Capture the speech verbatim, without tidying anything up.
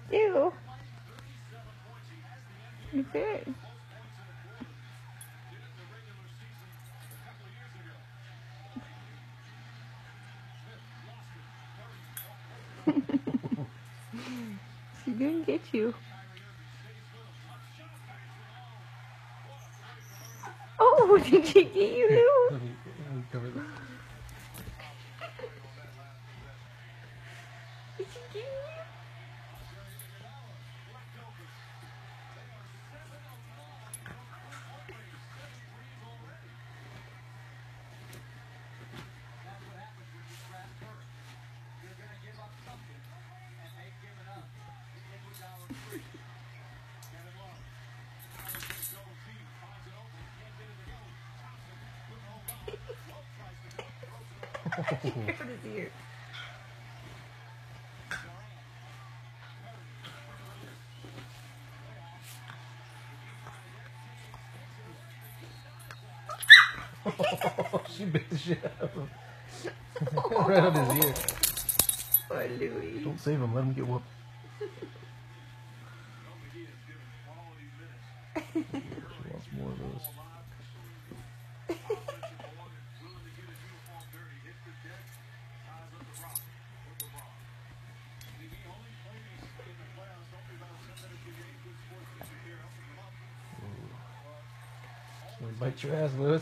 Ew. Okay. She didn't get you. Oh, did she get you? Let me, let me cover this. Did she get you? She grabbed his ear. She bit the shit out of him. Right on his ear. Poor Louie. Don't save him, let him get whooped. She wants more of those. She's gonna bite your ass, Lewis.